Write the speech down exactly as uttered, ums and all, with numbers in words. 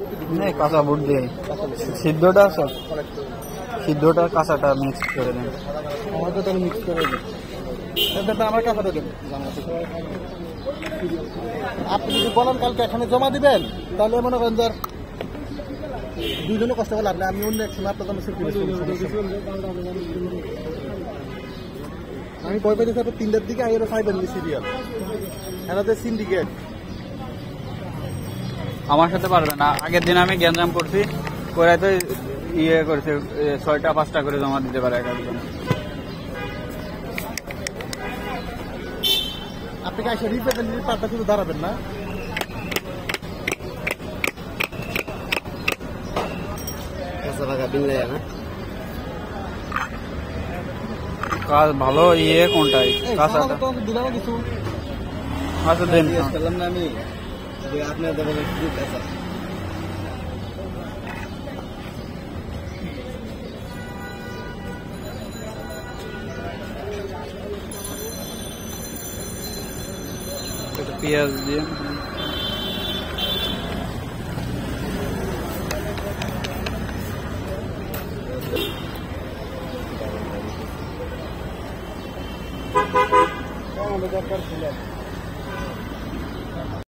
কাঁচা বুট দিয়ে সিদ্ধটা আছে, সিদ্ধটা কাঁচাটা মিক্স করে দেন। আমাকে তাহলে মিক্স করে দেন, আমার কাঁচাটা দেন। আপনি যদি বলেন কালকে এখানে জমা দিবেন তাহলে মনে করেন যে দুইজনে কষ্ট করলে আপনি আমি অন্য এক সময় আপনার জন্য আমি কয় পেয়েছি আপনার তিনটার দিকে আগে ফাইভ সিরিয়াল এনাদের সিন্ডিকেট আমার সাথে পারবে না। আগের দিন আমি গ্যাঞ্জাম করছি, করে তো ইয়ে করছে ছয়টা পাঁচটা করে জমা দিতে পারে এক একজন। আপনি কি এসে রিপ্রেজেন্টেটিভ পার্টটা শুধু দাঁড়াবেন না? কাজ ভালো ইয়ে কোনটাই কাঁচাটা দিলাম কিছু আচ্ছা দেন করলাম না আমি আপনার পেঁয়াজ দিয়ে দরকার ছিল।